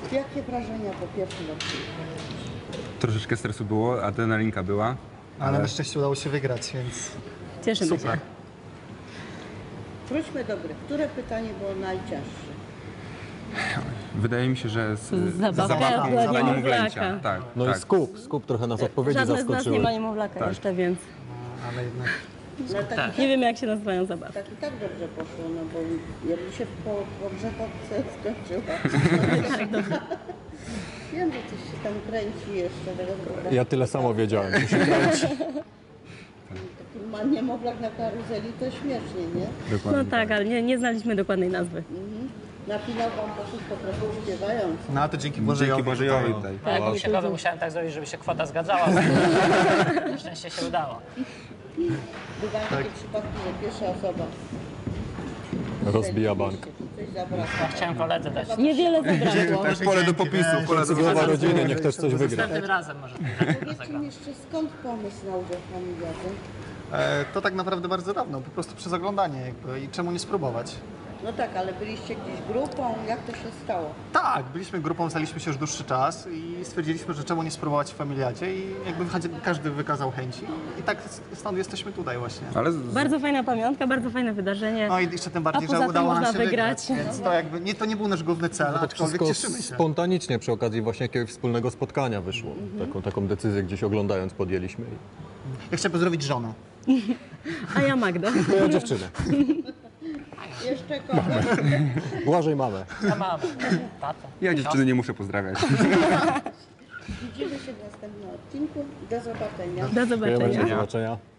Jakie wrażenia po pierwszym odcinku? Troszeczkę stresu było, adrenalinka była. Ale na szczęście udało się wygrać, więc Cieszymy super. się. Wróćmy do gry. Które pytanie było najcięższe? Wydaje mi się, że z Zabawka zabawką dla dla niemowlęcia. niemowlaka. Tak, No tak. i skup trochę nas odpowiedzi Żadne z nas nie zaskoczyły. ma niemowlaka Tak. jeszcze, więc Ale jednak No tak, nie wiemy, jak się nazywają zabawy. tak i tak dobrze poszło, no bo jakby się po grzechotce skończyła. Wiem, że coś się tam kręci jeszcze. Teraz, Ja tyle samo wiedziałem. że się kręci. Taki ma niemowlak na karuzeli to śmiesznie, nie? Dokładnie No tak, ale nie znaliśmy dokładnej nazwy. Napinał wam poszło po prostu śpiewając. no a to dzięki Dzięki Bożejowi. Bożejowi tutaj. Tak, Był ciekawy, musiałem tak zrobić, żeby się kwota zgadzała. Na szczęście się udało. Bywają takie przypadki, że pierwsza osoba Rozbija bank. coś zabrakło. Ja chciałem koledze dać. Niewiele zabrakło. To jest pole do popisu. Pole do Głowa rodziny, niech też coś wygra. Następnym razem może. Powiedzcie mi jeszcze, skąd pomysł na udział w familiadzie? To tak naprawdę bardzo dawno, po prostu przez oglądanie jakby i czemu nie spróbować. No tak, ale byliście gdzieś grupą, jak to się stało? Tak, byliśmy grupą, znaliśmy się już dłuższy czas i stwierdziliśmy, że czemu nie spróbować w familiadzie i jakby każdy wykazał chęci i tak stąd jesteśmy tutaj właśnie. Ale Bardzo fajna pamiątka, bardzo fajne wydarzenie. No i jeszcze tym bardziej, A poza że tym udało nam można się wygrać. Więc to jakby to nie był nasz główny cel, To aczkolwiek wszystko cieszymy się. spontanicznie przy okazji właśnie jakiegoś wspólnego spotkania wyszło. Taką decyzję gdzieś oglądając podjęliśmy. Ja chcę pozdrowić żonę. A ja Magdę. Ja dziewczynę. Jeszcze kogoś? Błażej mamę. Ja mam. Tato. ja dziewczyny nie muszę pozdrawiać. Widzimy się w następnym odcinku. Do zobaczenia. Do zobaczenia. Do zobaczenia.